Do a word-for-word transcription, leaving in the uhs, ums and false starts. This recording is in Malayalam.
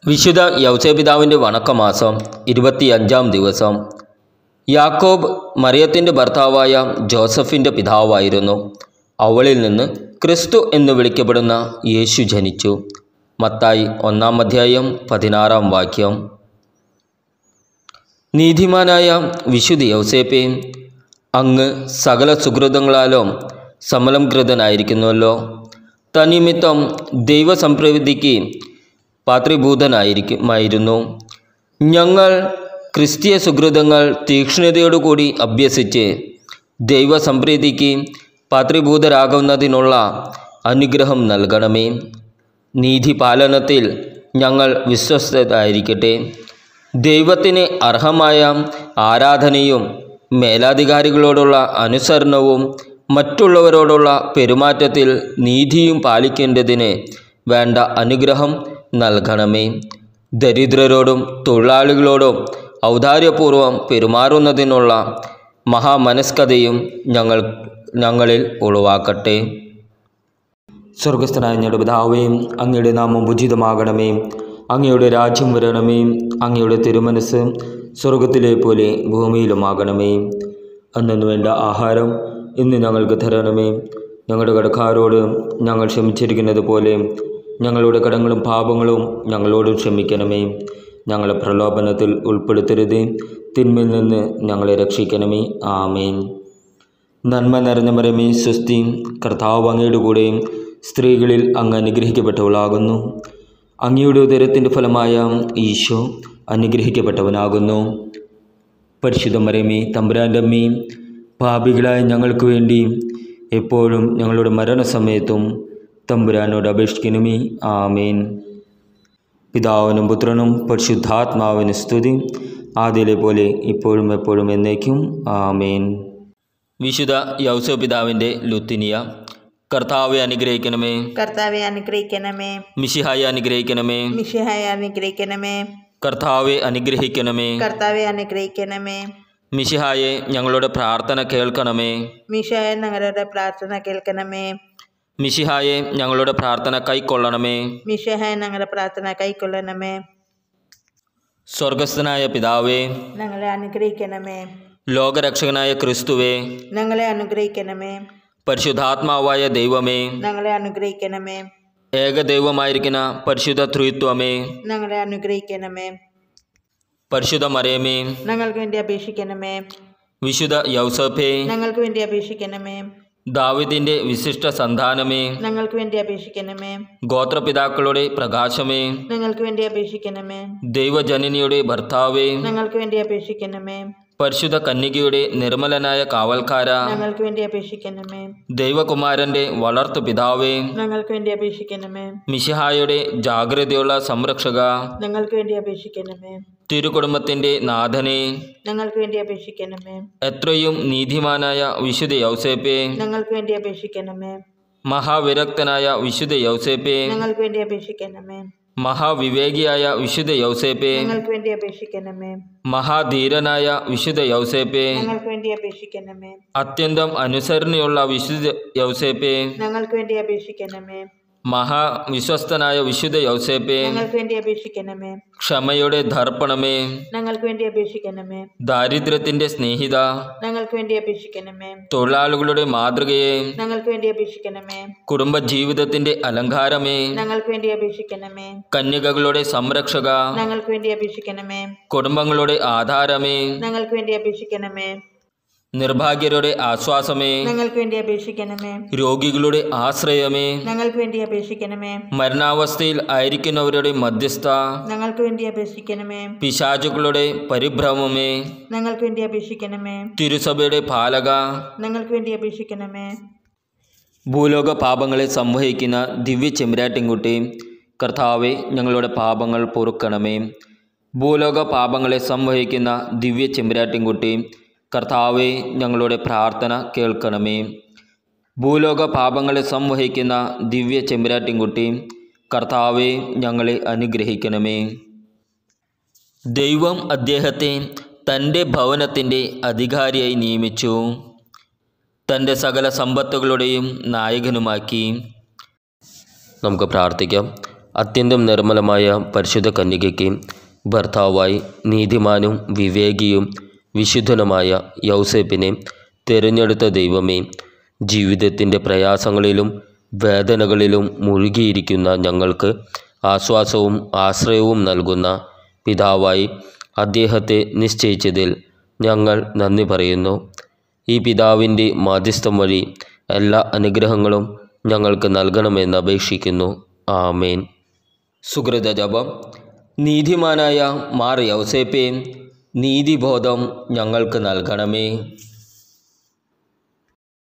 വിശുദ്ധ യൗസേപിതാവിൻ്റെ വണക്കമാസം ഇരുപത്തിയഞ്ചാം ദിവസം. യാക്കോബ് മറിയത്തിൻ്റെ ഭർത്താവായ ജോസഫിൻ്റെ പിതാവായിരുന്നു. അവളിൽ നിന്ന് ക്രിസ്തു എന്ന് വിളിക്കപ്പെടുന്ന യേശു ജനിച്ചു. മത്തായി ഒന്നാം അധ്യായം പതിനാറാം വാക്യം. നീതിമാനായ വിശുദ്ധ യൗസേപ്പേ, അങ്ങ് സകല സുഹൃതങ്ങളാലും സമലംകൃതനായിരിക്കുന്നുവല്ലോ. തന്നിമിത്തം ദൈവസംപ്രവൃത്തിക്ക് പാത്രീഭൂതനായിരിക്കുമായിരുന്നു. ഞങ്ങൾ ക്രിസ്തീയ സുഹൃതങ്ങൾ തീക്ഷ്ണതയോടുകൂടി അഭ്യസിച്ച് ദൈവസംപ്രീതിക്ക് പാത്രീഭൂതരാകുന്നതിനുള്ള അനുഗ്രഹം നൽകണമേ. നീതിപാലനത്തിൽ ഞങ്ങൾ വിശ്വസ്തരായിരിക്കട്ടെ. ദൈവത്തിന് അർഹമായ ആരാധനയും മേലധികാരികളോടുള്ള അനുസരണവും മറ്റുള്ളവരോടുള്ള പെരുമാറ്റത്തിൽ നീതിയും പാലിക്കേണ്ടതിന് വേണ്ട അനുഗ്രഹം നൽകണമേ. ദരിദ്രരോടും തൊഴിലാളികളോടും ഔദാര്യപൂർവം പെരുമാറുന്നതിനുള്ള മഹാമനസ്കതയും ഞങ്ങൾ ഞങ്ങളിൽ ഉളവാക്കട്ടെ. സ്വർഗസ്ഥനായ ഞങ്ങളുടെ പിതാവേ, അങ്ങയുടെ നാമം ഉചിതമാകണമേ. അങ്ങയുടെ രാജ്യം വരണമേ. അങ്ങയുടെ തിരുമനസ് സ്വർഗത്തിലെ പോലെ ഭൂമിയിലുമാകണമേ. അന്നു വേണ്ട ആഹാരം ഇന്ന് ഞങ്ങൾക്ക് തരണമേ. ഞങ്ങളുടെ കടക്കാരോട് ഞങ്ങൾ ക്ഷമിച്ചിരിക്കുന്നത് പോലെ ഞങ്ങളുടെ കടങ്ങളും പാപങ്ങളും ഞങ്ങളോടും ക്ഷമിക്കണമേ. ഞങ്ങളെ പ്രലോഭനത്തിൽ ഉൾപ്പെടുത്തരുത്, തിന്മയിൽ നിന്ന് ഞങ്ങളെ രക്ഷിക്കണമേ. ആമേൻ. നന്മ നിറഞ്ഞ മറിയമേ, സ്വസ്തി, കർത്താവ് അങ്ങയുടെ കൂടെ സ്ത്രീകളിൽ അങ്ങ് അനുഗ്രഹിക്കപ്പെട്ടവളാകുന്നു. അങ്ങയുടെ ഉദരത്തിൻ്റെ ഫലമായ ഈശോ അനുഗ്രഹിക്കപ്പെട്ടവനാകുന്നു. പരിശുദ്ധ മറിയമേ, തമ്പുരാൻ്റെ അമ്മേ, പാപികളായ ഞങ്ങൾക്ക് വേണ്ടി എപ്പോഴും ഞങ്ങളുടെ മരണസമയത്തും തമ്പുരാനോട് അപേക്ഷിക്കണമേ. ആമേൻ. പിതാവിനും പുത്രനും പരിശുദ്ധാത്മാവിന് സ്തുതി, ആദ്യയിലെ പോലെ ഇപ്പോഴും എപ്പോഴും എന്നേക്കും. ആമേൻ. വിശുദ്ധ യൗസേപിതാവിൻ്റെ ലുത്തിനിയ. കർത്താവെ അനുഗ്രഹിക്കണമേ. കർത്താവെ അനുഗ്രഹിക്കണമേ. മിശിഹായെ അനുഗ്രഹിക്കണമേ. മിശിഹായെ അനുഗ്രഹിക്കണമേ. കർത്താവെ അനുഗ്രഹിക്കണമേ. കർത്താവെ അനുഗ്രഹിക്കണമേ. മിശിഹായെ ഞങ്ങളുടെ പ്രാർത്ഥന കേൾക്കണമേ. മിശിഹായെ ഞങ്ങളുടെ പ്രാർത്ഥന കേൾക്കണമേ. മിശിഹായെ ഞങ്ങളുടെ പ്രാർത്ഥന കൈക്കൊള്ളണമേ. മിശിഹായെ ഞങ്ങളുടെ പ്രാർത്ഥന കൈക്കൊള്ളണമേ. സ്വർഗസ്ഥനായ പിതാവേ, ഞങ്ങളെ അനുഗ്രഹിക്കണമേ. ലോകരക്ഷകനായ ക്രിസ്തുവേ, ഞങ്ങളെ അനുഗ്രഹിക്കണമേ. പരിശുദ്ധാത്മാവായ ദൈവമേ, ഞങ്ങളെ അനുഗ്രഹിക്കണമേ. ഏകദൈവമായിരിക്കുന്ന പരിശുദ്ധ ത്രിത്വമേ, ഞങ്ങളെ അനുഗ്രഹിക്കണമേ. പരിശുദ്ധ മറിയമേ, ഞങ്ങൾക്ക് വേണ്ടി അപേക്ഷിക്കണമേ. വിശുദ്ധ യൗസേപ്പേ, ഞങ്ങൾക്ക് വേണ്ടി അപേക്ഷിക്കണമേ. ദാവീദിന്റെ വിശിഷ്ട സന്താനമേ, ഞങ്ങൾക്ക് വേണ്ടി അപേക്ഷിക്കണമേ. ഗോത്രപിതാക്കളുടെ പ്രകാശമേ, ഞങ്ങൾക്ക് വേണ്ടി അപേക്ഷിക്കണമേ. ദൈവജനനിയുടെ ഭർത്താവേ, ഞങ്ങൾക്ക് വേണ്ടി അപേക്ഷിക്കണമേ. പരിശുദ്ധ കന്യകയുടെ നിർമ്മലനായ കാവൽക്കാര, ഞങ്ങൾക്ക് വേണ്ടി അപേക്ഷിക്കണമേ. ദൈവകുമാരന്റെ വളർത്തു പിതാവേ, ഞങ്ങൾക്ക് വേണ്ടി അപേക്ഷിക്കണമേ. മിശിഹായുടെ ജാഗ്രതയുള്ള സംരക്ഷക, ഞങ്ങൾക്ക് വേണ്ടി അപേക്ഷിക്കണമേ. തിരുകുടുംബത്തിന്റെ നാഥനെ, ഞങ്ങൾക്ക് വേണ്ടി അപേക്ഷിക്കണമേ. എത്രയും നീതിമാനായ വിശുദ്ധ യൗസേപ്പേ, ഞങ്ങൾക്ക് വേണ്ടി അപേക്ഷിക്കണമേ. മഹാവിരക്തനായ വിശുദ്ധ യൗസേപ്പേ, ഞങ്ങൾക്ക് വേണ്ടി അപേക്ഷിക്കണമേ. മഹാവിവേകിയായ വിശുദ്ധ യൗസേപ്പേ, ഞങ്ങൾക്ക് വേണ്ടി അപേക്ഷിക്കണമേ. മഹാധീരനായ വിശുദ്ധ യൗസേപ്പേ, ഞങ്ങൾക്ക് വേണ്ടി അപേക്ഷിക്കണമേ. അത്യന്തം അനുസരണയുള്ള വിശുദ്ധ യൗസേപ്പേ, ഞങ്ങൾക്ക് വേണ്ടി അപേക്ഷിക്കണമേ. മഹാവിശ്വസ്തനായ വിശുദ്ധ യൗസേപ്പേ, ഞങ്ങൾക്ക് വേണ്ടി അപേക്ഷിക്കണമേ. ക്ഷമയുടെ ദർപ്പണമേ, ഞങ്ങൾക്ക് വേണ്ടി അപേക്ഷിക്കണമേ. ദാരിദ്ര്യത്തിന്റെ സ്നേഹിത, ഞങ്ങൾക്ക് വേണ്ടി അപേക്ഷിക്കണമേ. തൊഴിലാളികളുടെ മാതൃകയെ, ഞങ്ങൾക്ക് വേണ്ടി അപേക്ഷിക്കണമേ. കുടുംബജീവിതത്തിന്റെ അലങ്കാരമേ, ഞങ്ങൾക്ക് വേണ്ടി അപേക്ഷിക്കണമേ. കന്യകകളുടെ സംരക്ഷക, ഞങ്ങൾക്ക് വേണ്ടി അപേക്ഷിക്കണമേ. കുടുംബങ്ങളുടെ ആധാരമേ, ഞങ്ങൾക്ക് വേണ്ടി അപേക്ഷിക്കണമേ. നിർഭാഗ്യരുടെ ആശ്വാസമേ, ഞങ്ങൾക്ക് വേണ്ടി അപേക്ഷിക്കണമേ. രോഗികളുടെ ആശ്രയമേ, ഞങ്ങൾക്ക് വേണ്ടി അപേക്ഷിക്കണമേ. മരണാവസ്ഥയിൽ ആയിരിക്കുന്നവരുടെ മധ്യസ്ഥ, ഞങ്ങൾക്ക് വേണ്ടി അപേക്ഷിക്കണമേ. പിശാചുക്കളുടെ പരിഭ്രമമേ, ഞങ്ങൾക്ക് വേണ്ടി അപേക്ഷിക്കണമേ. തിരുസഭയുടെ പാലക, ഞങ്ങൾക്ക് വേണ്ടി അപേക്ഷിക്കണമേ. ഭൂലോക പാപങ്ങളെ സംവഹിക്കുന്ന ദിവ്യ ചെമ്പരാട്ടിൻകുട്ടി, കർത്താവെ ഞങ്ങളുടെ പാപങ്ങൾ പൊറുക്കണമേ. ഭൂലോക പാപങ്ങളെ സംവഹിക്കുന്ന ദിവ്യ ചെമ്പരാട്ടിൻകുട്ടി, കർത്താവെ ഞങ്ങളുടെ പ്രാർത്ഥന കേൾക്കണമേ. ഭൂലോക പാപങ്ങളെ സംവഹിക്കുന്ന ദിവ്യ ചെമ്പരാട്ടിൻകുട്ടി, കർത്താവെ ഞങ്ങളെ അനുഗ്രഹിക്കണമേ. ദൈവം അദ്ദേഹത്തെ തൻ്റെ ഭവനത്തിൻ്റെ അധികാരിയായി നിയമിച്ചു. തൻ്റെ സകല സമ്പത്തുകളുടെയും നായകനുമാക്കി. നമുക്ക് പ്രാർത്ഥിക്കാം. അത്യന്തം നിർമ്മലമായ പരിശുദ്ധ കന്യകയ്ക്ക് ഭർത്താവായി നീതിമാനും വിവേകിയും വിശുദ്ധനുമായ യൗസേപ്പിനെ തിരഞ്ഞെടുത്ത ദൈവമേ, ജീവിതത്തിൻ്റെ പ്രയാസങ്ങളിലും വേദനകളിലും മുഴുകിയിരിക്കുന്ന ഞങ്ങൾക്ക് ആശ്വാസവും ആശ്രയവും നൽകുന്ന പിതാവായി അദ്ദേഹത്തെ നിശ്ചയിച്ചതിൽ ഞങ്ങൾ നന്ദി പറയുന്നു. ഈ പിതാവിൻ്റെ മാധ്യസ്ഥം വഴി എല്ലാ അനുഗ്രഹങ്ങളും ഞങ്ങൾക്ക് നൽകണമെന്ന് അപേക്ഷിക്കുന്നു. ആമേൻ. സുകൃത ജപം. നീതിമാനായ മാർ യൗസേപ്പേ, നീതിബോധം ഞങ്ങൾക്ക് നൽകണമേ.